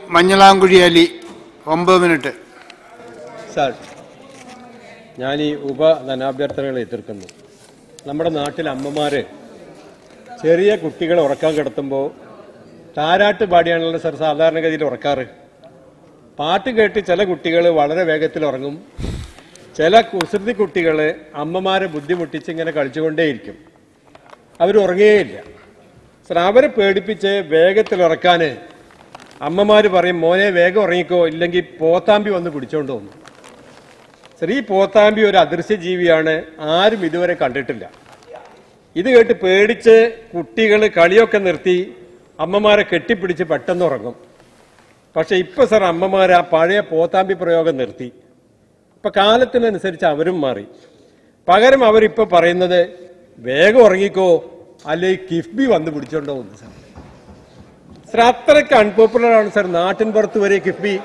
Manjalamkuzhi Ali 9 minute. Sir, ഞാൻ ഈ ഉപധനാഭ്യർത്ഥനകളെ എതിർക്കുന്നു. നമ്മുടെ നാട്ടിലെ അമ്മമാർ ചെറിയ കുട്ടികളെ ഉറക്കാൻ കിടത്തുമ്പോൾ താരാട്ട് പാടിയാണല്ലോ സാർ സാധാരണഗതിയിൽ ഉറക്കാറ്. പാട്ട് കേട്ട് ചില കുട്ടികൾ വളരെ വേഗത്തിൽ ഉറങ്ങും, ചില കുസൃതി കുട്ടികൾ അമ്മമാരെ ബുദ്ധിമുട്ടിച്ച് ഇങ്ങനെ കളിച്ചുകൊണ്ടേയിരിക്കും, അവർ ഉറങ്ങുകയില്ല. സാർ, അവരെ പേടിപ്പിച്ച് വേഗത്തിൽ ഉറക്കാൻ അമ്മമാർ പറയും, മോനെ വേഗം ഉറങ്ങിക്കോ, ഇല്ലെങ്കിൽ പോത്താമ്പി വന്ന് പിടിച്ചോണ്ട് വന്നു. സാർ, ഈ പോത്താമ്പി ഒരു അദൃശ്യ ജീവിയാണ്, ആരും ഇതുവരെ കണ്ടിട്ടില്ല. ഇത് കേട്ട് പേടിച്ച് കുട്ടികൾ കളിയൊക്കെ നിർത്തി അമ്മമാരെ കെട്ടിപ്പിടിച്ച് പെട്ടെന്ന് ഉറങ്ങും. പക്ഷെ ഇപ്പൊ സാർ അമ്മമാർ ആ പഴയ പോത്താമ്പി പ്രയോഗം നിർത്തി. ഇപ്പൊ കാലത്തിനനുസരിച്ച് അവരും മാറി. പകരം അവരിപ്പോ പറയുന്നത് വേഗം ഉറങ്ങിക്കോ, അല്ലെങ്കിൽ കിഫ്ബി വന്ന് പിടിച്ചോണ്ടോ എന്ന്. സാർ, സാർ അത്രയ്ക്ക് അൺപോപ്പുലർ ആണ് സാർ നാട്ടിൻ പുറത്ത് വരെ കിഫ്ബി.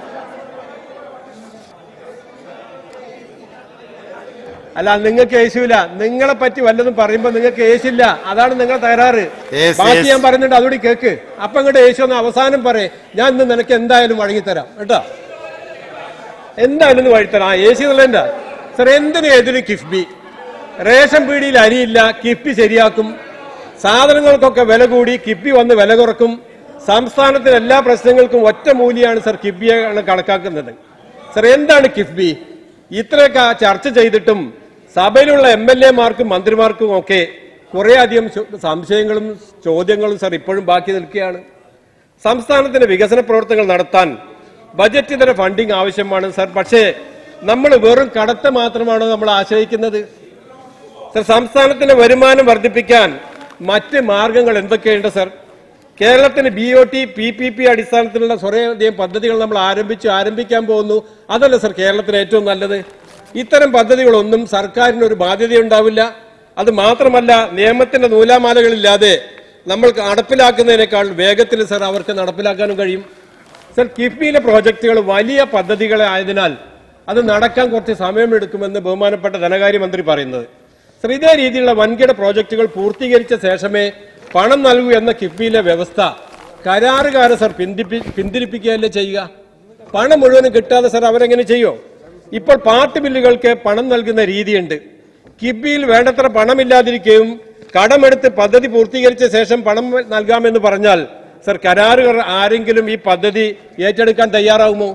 അല്ല, നിങ്ങൾക്ക് ഏശില്ല. നിങ്ങളെ പറ്റി വല്ലതും പറയുമ്പോ നിങ്ങൾക്ക് ഏശില്ല, അതാണ് നിങ്ങളെ തകരാറ്. ബാക്കി ഞാൻ പറയുന്നുണ്ട്, അതുകൂടി കേക്ക്. അപ്പൊ ഇങ്ങോട്ട് ഏശു ഒന്ന് അവസാനം പറയേ, ഞാൻ ഇന്ന് നിനക്ക് എന്തായാലും വഴങ്ങിത്തരാം കേട്ടോ, എന്തായാലും ഒന്ന് വഴിത്തരാം. ഏശി എന്നുള്ളതിന്റെ സാർ എന്തിനു ഏതിന് കിഫ്ബി? റേഷൻ പീടിയിൽ അരിയില്ല, കിഫ്ബി ശരിയാക്കും. സാധനങ്ങൾക്കൊക്കെ വില കൂടി, കിഫ്ബി വന്ന് വില കുറക്കും. സംസ്ഥാനത്തിന് എല്ലാ പ്രശ്നങ്ങൾക്കും ഒറ്റ മൂല്യമാണ് സാർ കിഫ്ബിയാണ് കണക്കാക്കുന്നത്. സാർ എന്താണ് കിഫ്ബി? ഇത്രയൊക്കെ ചർച്ച ചെയ്തിട്ടും സഭയിലുള്ള MLA-മാർക്കും മന്ത്രിമാർക്കും ഒക്കെ കുറെ അധികം സംശയങ്ങളും ചോദ്യങ്ങളും സാർ ഇപ്പോഴും ബാക്കി നിൽക്കുകയാണ്. സംസ്ഥാനത്തിന്റെ വികസന പ്രവർത്തനങ്ങൾ നടത്താൻ ബജറ്റ് ഇതര ഫണ്ടിങ് ആവശ്യമാണ് സാർ. പക്ഷേ നമ്മൾ വെറും കടത്ത മാത്രമാണോ നമ്മൾ ആശ്രയിക്കുന്നത്? സാർ, സംസ്ഥാനത്തിന്റെ വരുമാനം വർദ്ധിപ്പിക്കാൻ മറ്റ് മാർഗങ്ങൾ എന്തൊക്കെയുണ്ട് സാർ? കേരളത്തിന് BOT, PPP അടിസ്ഥാനത്തിലുള്ള കുറേയധികം പദ്ധതികൾ നമ്മൾ ആരംഭിക്കാൻ പോകുന്നു. അതല്ല സാർ കേരളത്തിന് ഏറ്റവും നല്ലത്? ഇത്തരം പദ്ധതികളൊന്നും സർക്കാരിന് ഒരു ബാധ്യതയുണ്ടാവില്ല. അത് മാത്രമല്ല, നിയമത്തിന്റെ നൂലാമാലകളില്ലാതെ നമ്മൾ നടപ്പിലാക്കുന്നതിനേക്കാൾ വേഗത്തിൽ സാർ അവർക്ക് നടപ്പിലാക്കാനും കഴിയും. സാർ, കിഫ്ബിയിലെ പ്രോജക്റ്റുകൾ വലിയ പദ്ധതികളായതിനാൽ അത് നടക്കാൻ കുറച്ച് സമയമെടുക്കുമെന്ന് ബഹുമാനപ്പെട്ട ധനകാര്യമന്ത്രി പറയുന്നത്. സാർ, ഇതേ രീതിയിലുള്ള വൻകിട പ്രോജക്റ്റുകൾ പൂർത്തീകരിച്ച ശേഷമേ പണം നൽകൂ എന്ന കിഫ്ബിയിലെ വ്യവസ്ഥ കരാറുകാരെ സാർ പിന്തിരിപ്പിക്കുകയല്ലേ ചെയ്യുക? പണം മുഴുവനും കിട്ടാതെ സാർ അവരെങ്ങനെ ചെയ്യോ? ഇപ്പോൾ പാർട്ടി ബില്ലുകൾക്ക് പണം നൽകുന്ന രീതിയുണ്ട്. കിഫ്ബിയിൽ വേണ്ടത്ര പണമില്ലാതിരിക്കുകയും കടമെടുത്ത് പദ്ധതി പൂർത്തീകരിച്ച ശേഷം പണം നൽകാമെന്ന് പറഞ്ഞാൽ സാർ കരാറുകാർ ആരെങ്കിലും ഈ പദ്ധതി ഏറ്റെടുക്കാൻ തയ്യാറാവുമോ?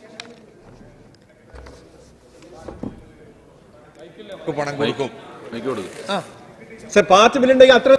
സാർ, പാർട്ടി ബില്ലുണ്ടെങ്കിൽ അത്ര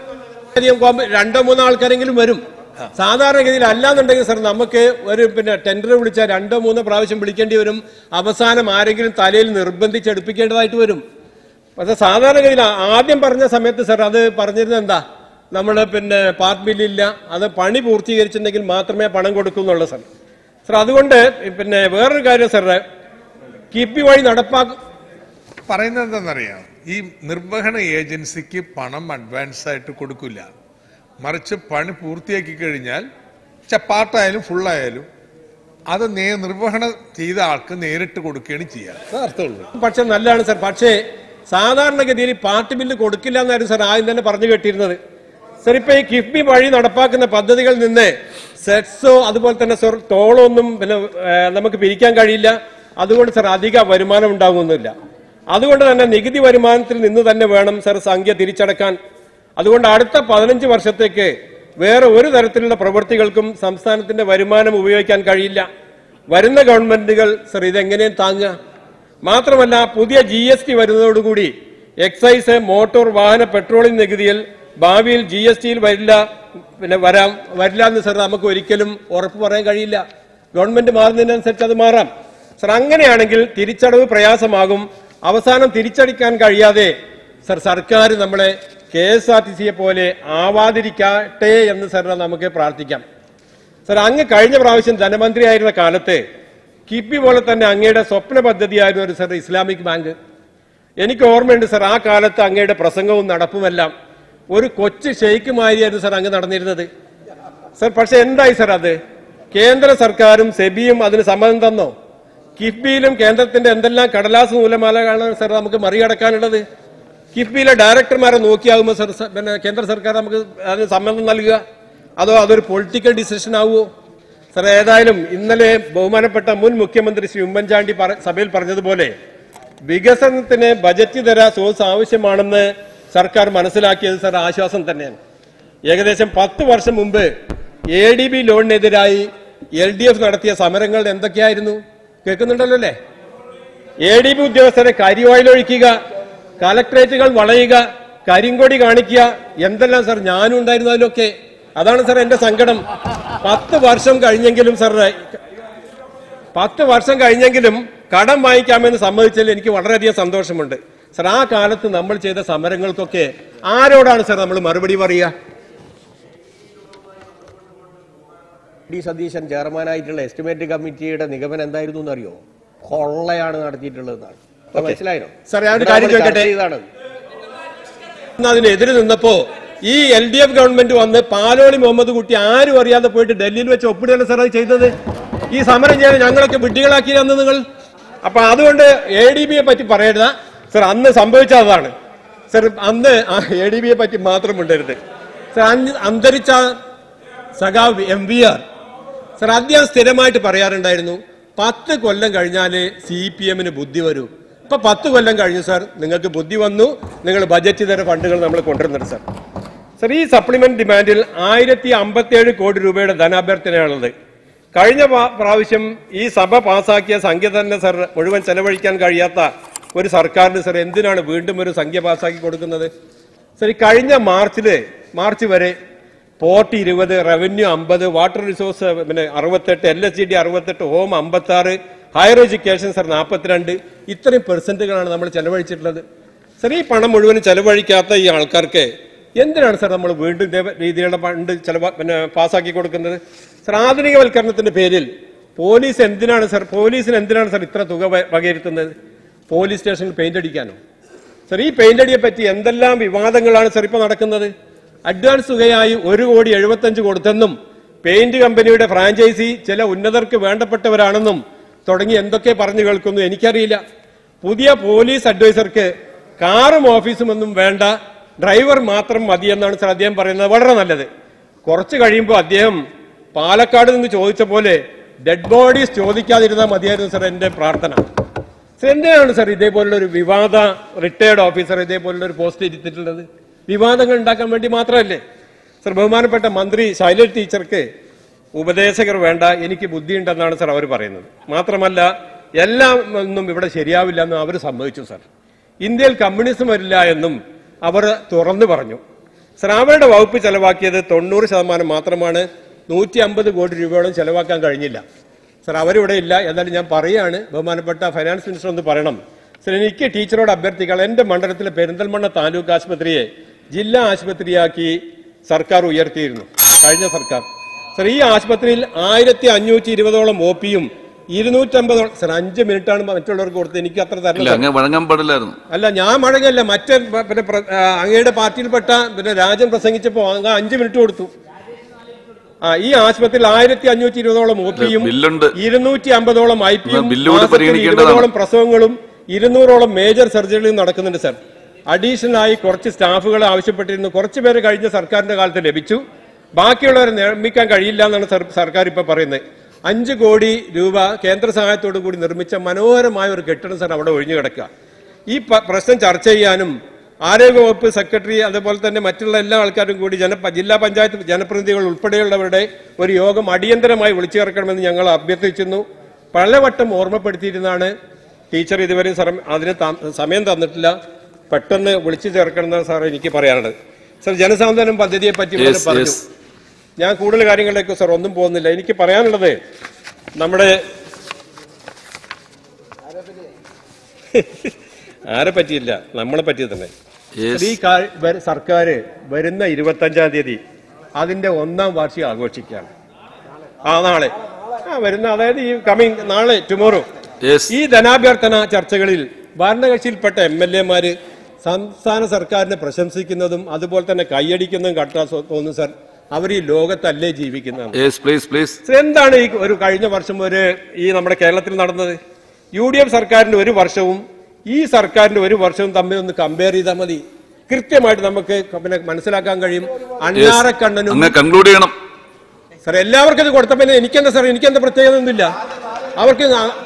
2-3 ആൾക്കാരെങ്കിലും വരും. സാധാരണഗതിയിൽ അല്ലാന്നുണ്ടെങ്കിൽ സാർ നമുക്ക് ഒരു ടെൻഡർ വിളിച്ചാൽ 2-3 പ്രാവശ്യം വിളിക്കേണ്ടി വരും. അവസാനം ആരെങ്കിലും തലയിൽ നിർബന്ധിച്ചെടുപ്പിക്കേണ്ടതായിട്ട് വരും. പക്ഷെ സാധാരണഗതിയിൽ ആദ്യം പറഞ്ഞ സമയത്ത് സാർ അത് പറഞ്ഞിരുന്നത് എന്താ, നമ്മൾ പാർട്ടി ബില്ലില്ല, അത് പണി പൂർത്തീകരിച്ചിട്ടുണ്ടെങ്കിൽ മാത്രമേ പണം കൊടുക്കൂ എന്നുള്ളത് സാർ. സാർ, അതുകൊണ്ട് വേറൊരു കാര്യം സാർ, കിഫ്ബി വഴി പറയുന്നത് എന്താണെന്നറിയാം, ഈ നിർവഹണ ഏജൻസിക്ക് പണം അഡ്വാൻസ് ആയിട്ട് കൊടുക്കില്ല, മറിച്ച് പണി പൂർത്തിയാക്കി കഴിഞ്ഞാൽ പാർട്ടായാലും ഫുള്ളായാലും അത് നിർവഹണം ചെയ്ത ആൾക്ക് നേരിട്ട് കൊടുക്കുകയാണ് ചെയ്യാറ്. പക്ഷെ നല്ലതാണ് സാർ. പക്ഷേ സാധാരണഗതിയിൽ പാർട്ടി ബില്ല് കൊടുക്കില്ല എന്നായിരുന്നു സാർ ആദ്യം തന്നെ പറഞ്ഞു കേട്ടിരുന്നത്. സാർ, ഇപ്പൊ ഈ കിഫ്ബി വഴി നടപ്പാക്കുന്ന പദ്ധതികളിൽ നിന്ന് സെറ്റ്സോ അതുപോലെ തന്നെ സാർ ടോളോ ഒന്നും നമുക്ക് പിരിക്കാൻ കഴിയില്ല. അതുകൊണ്ട് സാർ അധിക വരുമാനം ഉണ്ടാകുന്നില്ല. അതുകൊണ്ട് തന്നെ നികുതി വരുമാനത്തിൽ നിന്ന് തന്നെ വേണം സാർ സംഖ്യ തിരിച്ചടക്കാൻ. അതുകൊണ്ട് അടുത്ത 15 വർഷത്തേക്ക് വേറെ ഒരു തരത്തിലുള്ള പ്രവൃത്തികൾക്കും സംസ്ഥാനത്തിന്റെ വരുമാനം ഉപയോഗിക്കാൻ കഴിയില്ല. വരുന്ന ഗവൺമെന്റുകൾ സാർ ഇതെങ്ങനെയും താങ്ങുക? മാത്രമല്ല, പുതിയ GST വരുന്നതോടുകൂടി എക്സൈസ്, മോട്ടോർ വാഹന പെട്രോളിയം നികുതിയിൽ ഭാവിയിൽ GSTയിൽ വരില്ല എന്ന് സാർ നമുക്ക് ഒരിക്കലും ഉറപ്പ് പറയാൻ കഴിയില്ല. ഗവൺമെന്റ് മാറുന്നതിനനുസരിച്ച് അത് മാറാം. സാർ, അങ്ങനെയാണെങ്കിൽ തിരിച്ചടവ് പ്രയാസമാകും. അവസാനം തിരിച്ചടിക്കാൻ കഴിയാതെ സാർ സർക്കാർ നമ്മളെ KSRTCയെ പോലെ ആവാതിരിക്കട്ടെ എന്ന് സാർ നമുക്ക് പ്രാർത്ഥിക്കാം. സാർ, അങ്ങ് കഴിഞ്ഞ പ്രാവശ്യം ധനമന്ത്രിയായിരുന്ന കാലത്ത് കിഫ്ബി പോലെ തന്നെ അങ്ങയുടെ സ്വപ്ന പദ്ധതിയായിരുന്നു ഒരു സാർ ഇസ്ലാമിക് ബാങ്ക്. എനിക്ക് ഓർമ്മയുണ്ട് സാർ, ആ കാലത്ത് അങ്ങയുടെ പ്രസംഗവും നടപ്പുമെല്ലാം ഒരു കൊച്ചു ഷെയ്ക്ക് മാതിരിയായിരുന്നു സാർ അങ്ങ് നടന്നിരുന്നത് സാർ. പക്ഷെ എന്തായി സാർ അത്? കേന്ദ്ര സർക്കാരും സെബിയും അതിന് സമ്മതം തന്നോ? കിഫ്ബിയിലും കേന്ദ്രത്തിന്റെ എന്തെല്ലാം കടലാസ് നൂലമാലകളാണ് സാർ നമുക്ക് മറികടക്കാനുള്ളത്? കിഫ്ബിയിലെ ഡയറക്ടർമാരെ നോക്കിയാകുമ്പോൾ സാർ കേന്ദ്ര സർക്കാർ നമുക്ക് അതിന് സമ്മതം നൽകുക? അതോ അതൊരു പൊളിറ്റിക്കൽ ഡിസിഷൻ ആവുമോ സർ, ഏതായാലും ഇന്നലെ ബഹുമാനപ്പെട്ട മുൻ മുഖ്യമന്ത്രി ശ്രീ ഉമ്മൻചാണ്ടി സഭയിൽ പറഞ്ഞതുപോലെ വികസനത്തിന് ബജറ്റ് തര സോഴ്സ് ആവശ്യമാണെന്ന് സർക്കാർ മനസ്സിലാക്കിയത് സർ ആശ്വാസം തന്നെയാണ്. ഏകദേശം 10 വർഷം മുമ്പ് ADB ലോണിനെതിരായി LDF നടത്തിയ സമരങ്ങൾ എന്തൊക്കെയായിരുന്നു കേൾക്കുന്നുണ്ടല്ലോ അല്ലേ? ADB ഉദ്യോഗസ്ഥരെ കരിവായിലൊഴിക്കുക, കളക്ടറേറ്റുകൾ വളയുക, കരിങ്കൊടി കാണിക്കുക, എന്തെല്ലാം സർ ഞാനും ഉണ്ടായിരുന്നു അതിലൊക്കെ. അതാണ് സർ എന്റെ സങ്കടം. 10 വർഷം കഴിഞ്ഞെങ്കിലും സർ 10 വർഷം കഴിഞ്ഞെങ്കിലും കടം വാങ്ങിക്കാമെന്ന് സമ്മതിച്ചതിൽ എനിക്ക് വളരെയധികം സന്തോഷമുണ്ട് സർ. ആ കാലത്ത് നമ്മൾ ചെയ്ത സമരങ്ങൾക്കൊക്കെ ആരോടാണ് സർ നമ്മൾ മറുപടി പറയുക? ഡി സതീശൻ ചെയർമാനായിട്ടുള്ള എസ്റ്റിമേറ്റ് കമ്മിറ്റിയുടെ നിഗമനം എന്തായിരുന്നു എന്നറിയോ? കൊള്ളയാണ് നടത്തിയിട്ടുള്ളതെന്നാണ്. മനസ്സിലായോ സാർ? ഞാനൊരു കാര്യം ചോദിക്കട്ടെ. അതിനെതിരെ നിന്നപ്പോ ഈ LDF ഗവൺമെന്റ് വന്ന് പാലോളി മുഹമ്മദ് കുട്ടി ആരും അറിയാതെ പോയിട്ട് ഡൽഹിയിൽ വെച്ച് ഒപ്പിടുകയാണ് സാർ അത് ചെയ്തത്. ഈ സമരം ചെയ്യാൻ ഞങ്ങളൊക്കെ വിഡ്ഢികളാക്കി അന്ന് നിങ്ങൾ. അപ്പൊ അതുകൊണ്ട് ADBയെ പറ്റി പറയരുത് സർ. അന്ന് സംഭവിച്ചതാണ് സർ. അന്ന് ADBയെ പറ്റി മാത്രം ഉണ്ടരുത് സർ. അന്തരിച്ച സഖാവ് MVR സർ അദ്ദേഹം സ്ഥിരമായിട്ട് പറയാറുണ്ടായിരുന്നു 10 കൊല്ലം കഴിഞ്ഞാല് CPMന് ബുദ്ധി വരൂ. ഇപ്പൊ 10 കൊല്ലം കഴിഞ്ഞു സാർ, നിങ്ങൾക്ക് ബുദ്ധി വന്നു, നിങ്ങൾ ബജറ്റ് ഇതര ഫണ്ടുകൾ നമ്മൾ കൊണ്ടുവരുന്നുണ്ട് സാർ. സർ, ഈ സപ്ലിമെന്റ് ഡിമാൻഡിൽ 1057 കോടി രൂപയുടെ ധനാഭ്യർത്ഥനയാണുള്ളത്. കഴിഞ്ഞ പ്രാവശ്യം ഈ സഭ പാസാക്കിയ സംഖ്യ തന്നെ സർ മുഴുവൻ ചെലവഴിക്കാൻ കഴിയാത്ത ഒരു സർക്കാരിന് സർ എന്തിനാണ് വീണ്ടും ഒരു സംഖ്യ പാസാക്കി കൊടുക്കുന്നത്? സർ, കഴിഞ്ഞ മാർച്ച് വരെ port 20, revenue 50, water resource 68, LSGD 68, home 56, higher education sir 42, ഇത്രയും പെർസെന്റുകളാണ് നമ്മൾ ചെലവഴിച്ചിട്ടുള്ളത്. സർ, ഈ പണം മുഴുവനും ചെലവഴിക്കാത്ത ഈ ആൾക്കാർക്ക് എന്തിനാണ് സർ നമ്മൾ വീണ്ടും ഇതേ രീതിയിലുള്ള ഫണ്ട് പാസ്സാക്കി കൊടുക്കുന്നത്? സർ, ആധുനികവൽക്കരണത്തിന്റെ പേരിൽ പോലീസിന് എന്തിനാണ് സർ ഇത്ര തുക വകയിരുത്തുന്നത്? പോലീസ് സ്റ്റേഷനിൽ പെയിന്റ് അടിക്കാനോ? സർ, ഈ പെയിന്റ് അടിയെ പറ്റി എന്തെല്ലാം വിവാദങ്ങളാണ് സർ ഇപ്പൊ നടക്കുന്നത്? അഡ്വാൻസ് തുകയായി 1,75,00,000 കൊടുത്തെന്നും പെയിന്റ് കമ്പനിയുടെ ഫ്രാഞ്ചൈസി ചില ഉന്നതർക്ക് വേണ്ടപ്പെട്ടവരാണെന്നും തുടങ്ങി എന്തൊക്കെ പറഞ്ഞു കേൾക്കുന്നു എനിക്കറിയില്ല. പുതിയ പോലീസ് അഡ്വൈസർക്ക് കാറും ഓഫീസും ഒന്നും വേണ്ട, ഡ്രൈവർ മാത്രം മതിയെന്നാണ് സർ അദ്ദേഹം പറയുന്നത്. വളരെ നല്ലത്. കുറച്ച് കഴിയുമ്പോൾ അദ്ദേഹം പാലക്കാട് നിന്ന് ചോദിച്ച പോലെ ഡെഡ് ബോഡീസ് ചോദിക്കാതിരുന്നാൽ മതിയായിരുന്നു സർ എന്റെ പ്രാർത്ഥന. സർ, എന്തിനാണ് സർ ഇതേപോലുള്ള ഒരു വിവാദ റിട്ടയർഡ് ഓഫീസർ ഇതേപോലുള്ള ഒരു പോസ്റ്റ് ഇരുത്തിയിട്ടുള്ളത്? വിവാദങ്ങൾ ഉണ്ടാക്കാൻ വേണ്ടി മാത്രമല്ലേ സർ? ബഹുമാനപ്പെട്ട മന്ത്രി ശൈലജ ടീച്ചർക്ക് ഉപദേശകർ വേണ്ട, എനിക്ക് ബുദ്ധിയുണ്ടെന്നാണ് സർ അവർ പറയുന്നത്. മാത്രമല്ല എല്ലാം ഒന്നും ഇവിടെ ശരിയാവില്ല എന്നും അവർ സമ്മതിച്ചു സർ. ഇന്ത്യയിൽ കമ്മ്യൂണിസം വരില്ല എന്നും അവർ തുറന്നു പറഞ്ഞു സർ. അവരുടെ വകുപ്പ് ചെലവാക്കിയത് 90% മാത്രമാണ്. 150 കോടി രൂപയോളം ചെലവാക്കാൻ കഴിഞ്ഞില്ല സർ. അവരിവിടെ ഇല്ല. എന്നാലും ഞാൻ പറയുകയാണ്, ബഹുമാനപ്പെട്ട ഫൈനാൻസ് മിനിസ്റ്റർ ഒന്ന് പറയണം സർ. എനിക്ക് ടീച്ചറോട് അഭ്യർത്ഥിക്കണം, എന്റെ മണ്ഡലത്തിലെ പെരിന്തൽമണ്ണ താലൂക്ക് ആശുപത്രിയെ ജില്ലാ ആശുപത്രിയാക്കി സർക്കാർ ഉയർത്തിയിരുന്നു കഴിഞ്ഞ സർക്കാർ സർ. ഈ ആശുപത്രിയിൽ 1520ഓളം OPയും 250 സർ. 5 മിനിറ്റാണ് മറ്റുള്ളവർക്ക് കൊടുത്തത്. എനിക്ക് അത്ര തരണം അല്ല, ഞാൻ വഴങ്ങല്ല. മറ്റേ അങ്ങയുടെ പാർട്ടിയിൽപ്പെട്ട രാജൻ പ്രസംഗിച്ചപ്പോ 5 മിനിറ്റ് കൊടുത്തു. ഈ ആശുപത്രിയിൽ 1520ഓളം OPയും 250ഓളം IPയും 20ഓളം പ്രസവങ്ങളും 200ഓളം മേജർ സർജറികളും നടക്കുന്നുണ്ട് സർ. അഡീഷണൽ ആയി കുറച്ച് സ്റ്റാഫുകൾ ആവശ്യപ്പെട്ടിരുന്നു. കുറച്ചു പേര് കഴിഞ്ഞ സർക്കാരിന്റെ കാലത്ത് ലഭിച്ചു, ബാക്കിയുള്ളവരെ നിർമ്മിക്കാൻ കഴിയില്ല എന്നാണ് സർക്കാർ ഇപ്പൊ പറയുന്നത്. 5 കോടി രൂപ കേന്ദ്ര സഹായത്തോടു കൂടി നിർമ്മിച്ച മനോഹരമായ ഒരു കെട്ടിടം സർ അവിടെ ഒഴിഞ്ഞു കിടക്കുക. ഈ പ്രശ്നം ചർച്ച ചെയ്യാനും ആരോഗ്യവകുപ്പ് സെക്രട്ടറി അതുപോലെ തന്നെ മറ്റുള്ള എല്ലാ ആൾക്കാരും കൂടി ജില്ലാ പഞ്ചായത്ത് ജനപ്രതിനിധികൾ ഉൾപ്പെടെയുള്ളവരുടെ ഒരു യോഗം അടിയന്തരമായി വിളിച്ചു ചേർക്കണമെന്ന് ഞങ്ങൾ അഭ്യർത്ഥിച്ചിരുന്നു. പലവട്ടം ഓർമ്മപ്പെടുത്തിയിരുന്നാണ്. ടീച്ചർ ഇതുവരെ അതിന് സമയം തന്നിട്ടില്ല. പെട്ടെന്ന് വിളിച്ചു ചേർക്കണമെന്ന് സാർ എനിക്ക് പറയാനുള്ളത്. സർ, ജനസാന്ത്വനം പദ്ധതിയെ പറ്റി പറഞ്ഞു. ഞാൻ കൂടുതൽ കാര്യങ്ങളിലേക്ക് സർ ഒന്നും പോകുന്നില്ല. എനിക്ക് പറയാനുള്ളത് നമ്മുടെ ആരെ പറ്റിയില്ല, നമ്മളെ പറ്റി തന്നെ. ഈ സർക്കാർ വരുന്ന 25-ാം തീയതി അതിന്റെ 1ാം വാർഷികം ആഘോഷിക്കുകയാണ്. നാളെ വരുന്ന, അതായത് ഈ കമ്മിങ് നാളെ, ടുമോറോ. ഈ ധനാഭ്യർത്ഥന ചർച്ചകളിൽ ഭരണകക്ഷിയിൽപ്പെട്ട MLA-മാര് സംസ്ഥാന സർക്കാരിനെ പ്രശംസിക്കുന്നതും അതുപോലെ തന്നെ കൈയടിക്കുന്നതും കണ്ടാ തോന്നുന്നു സർ അവർ ഈ ലോകത്തല്ലേ ജീവിക്കുന്നത്. എന്താണ് ഈ ഒരു കഴിഞ്ഞ വർഷം ഈ നമ്മുടെ കേരളത്തിൽ നടന്നത്? UDF സർക്കാരിന്റെ ഒരു വർഷവും ഈ സർക്കാരിന്റെ ഒരു വർഷവും തമ്മിൽ ഒന്ന് കമ്പയർ ചെയ്താൽ മതി. കൃത്യമായിട്ട് നമുക്ക് മനസ്സിലാക്കാൻ കഴിയും. അണ്ണാറക്കണ്ണനും സാർ എല്ലാവർക്കും ഇത് കൊടുത്തപ്പോ എനിക്കെന്താ സാർ, എനിക്കെന്താ പ്രത്യേകത ഒന്നുമില്ല. അവർക്ക്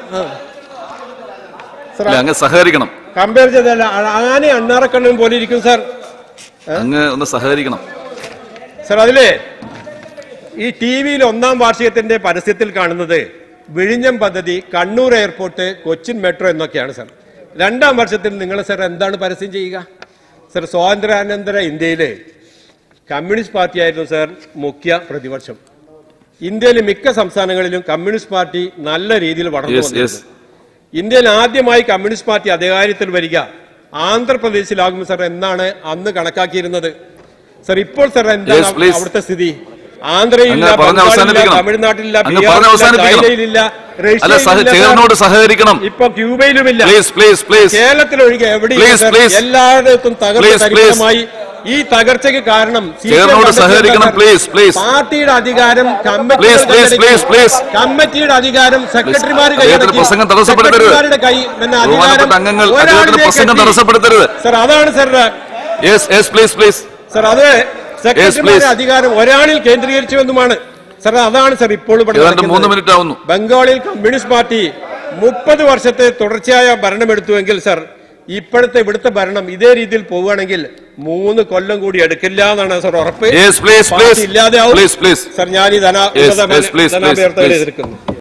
അങ്ങ് സഹകരിക്കണം. കമ്പയർ ചെയ്തല്ല, ആന അണ്ണാറക്കണ്ണൻ പോലെ ഇരിക്കും സാർ. അങ്ങ് ഒന്ന് സഹകരിക്കണം സാർ. അതില് ഈ TV-യിൽ 1ാം വാർഷികത്തിന്റെ പരസ്യത്തിൽ കാണുന്നത് വിഴിഞ്ഞം പദ്ധതി, കണ്ണൂർ എയർപോർട്ട്, കൊച്ചിൻ മെട്രോ എന്നൊക്കെയാണ് സാർ. 2ാം വർഷത്തിൽ നിങ്ങൾ സാർ എന്താണ് പരസ്യം ചെയ്യുക? സാർ, സ്വാതന്ത്ര്യാനന്തര ഇന്ത്യയിലെ കമ്മ്യൂണിസ്റ്റ് പാർട്ടിയായിരുന്നു സാർ മുഖ്യ പ്രതിപക്ഷം. ഇന്ത്യയിലെ മിക്ക സംസ്ഥാനങ്ങളിലും കമ്മ്യൂണിസ്റ്റ് പാർട്ടി നല്ല രീതിയിൽ വളർന്നു വന്നിരുന്നു. ഇന്ത്യയിൽ ആദ്യമായി കമ്മ്യൂണിസ്റ്റ് പാർട്ടി അധികാരത്തിൽ വരിക ആന്ധ്രാപ്രദേശിലാകും സാർ എന്നാണ് അന്ന് കണക്കാക്കിയിരുന്നത്. സാർ, ഇപ്പോൾ സാർ എന്താണ് അവിടുത്തെ സ്ഥിതി? ആന്ധ്രയിലില്ല, ബംഗാളിലില്ല, തമിഴ്നാട്ടിലില്ല, ചൈനയിലില്ല, റഷ്യയിലില്ല, സഹകരിക്കണം. ഇപ്പൊ ക്യൂബയിലുമില്ല. കേരളത്തിലൊഴികെ എവിടെയും എല്ലായിടത്തും തകർച്ചമായി. ഈ തകർച്ചയ്ക്ക് കാരണം പാർട്ടിയുടെ അധികാരം, കമ്മിറ്റിയുടെ അധികാരം സെക്രട്ടറിമാർ കൈയടക്കി. സെക്രട്ടറിമാരുടെ കൈ സാർ, അതാണ് സാർ. സാർ, അത് സെക്രട്ടറിമാരുടെ അധികാരം ഒരാളിൽ കേന്ദ്രീകരിച്ചുവെന്നുമാണ് സാർ. അതാണ് സാർ ഇപ്പോൾ ബംഗാളിൽ കമ്മ്യൂണിസ്റ്റ് പാർട്ടി 30 വർഷത്തെ തുടർച്ചയായ ഭരണമെടുത്തുവെങ്കിൽ സാർ, ഇപ്പോഴത്തെ ഇവിടുത്തെ ഭരണം ഇതേ രീതിയിൽ പോവുകയാണെങ്കിൽ 3 കൊല്ലം കൂടി എടുക്കില്ല എന്നാണ് സാർ ഉറപ്പ്. ഇല്ലാതെ ആവും സാർ. ഞാൻ ഈ ധനാഭ്യർത്ഥന എതിർക്കുന്നു.